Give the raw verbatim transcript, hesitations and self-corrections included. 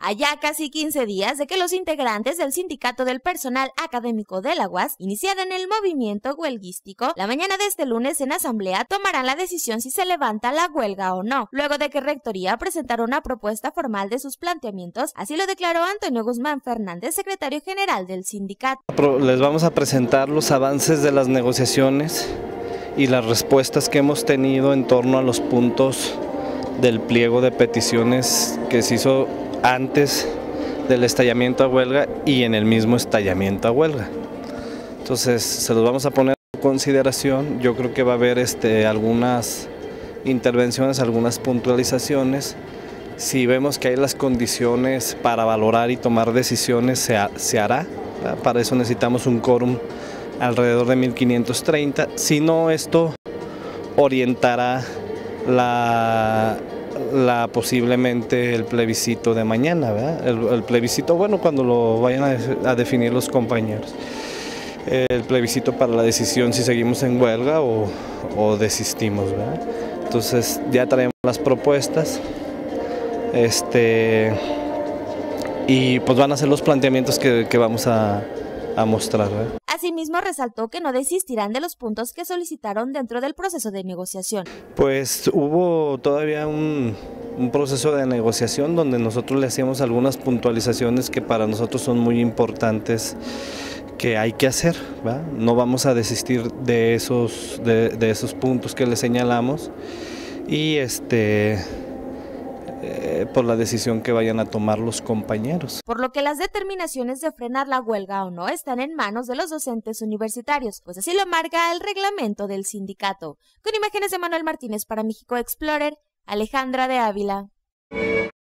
A ya casi quince días de que los integrantes del Sindicato del Personal Académico de la U A S iniciaran el movimiento huelguístico, la mañana de este lunes en asamblea tomarán la decisión si se levanta la huelga o no, luego de que Rectoría presentara una propuesta formal de sus planteamientos, así lo declaró Antonio Guzmán Fernández, secretario general del sindicato. Les vamos a presentar los avances de las negociaciones y las respuestas que hemos tenido en torno a los puntos del pliego de peticiones que se hizo antes del estallamiento a huelga y en el mismo estallamiento a huelga. Entonces se los vamos a poner en consideración. Yo creo que va a haber este, algunas intervenciones, algunas puntualizaciones. Si vemos que hay las condiciones para valorar y tomar decisiones, se, ha, se hará. ¿Verdad? Para eso necesitamos un quórum alrededor de mil quinientos treinta. Si no, esto orientará la... La, posiblemente el plebiscito de mañana, ¿verdad? El, el plebiscito, bueno, cuando lo vayan a, a definir los compañeros. El plebiscito para la decisión si seguimos en huelga o, o desistimos, ¿verdad? Entonces ya traemos las propuestas este, y pues van a ser los planteamientos que, que vamos a, a mostrar, ¿verdad? Asimismo, resaltó que no desistirán de los puntos que solicitaron dentro del proceso de negociación. Pues hubo todavía un, un proceso de negociación donde nosotros le hacíamos algunas puntualizaciones que para nosotros son muy importantes que hay que hacer, ¿verdad? No vamos a desistir de esos, de, de esos puntos que le señalamos y este... por la decisión que vayan a tomar los compañeros. Por lo que las determinaciones de frenar la huelga o no están en manos de los docentes universitarios, pues así lo marca el reglamento del sindicato. Con imágenes de Manuel Martínez para México Explorer, Alejandra de Ávila.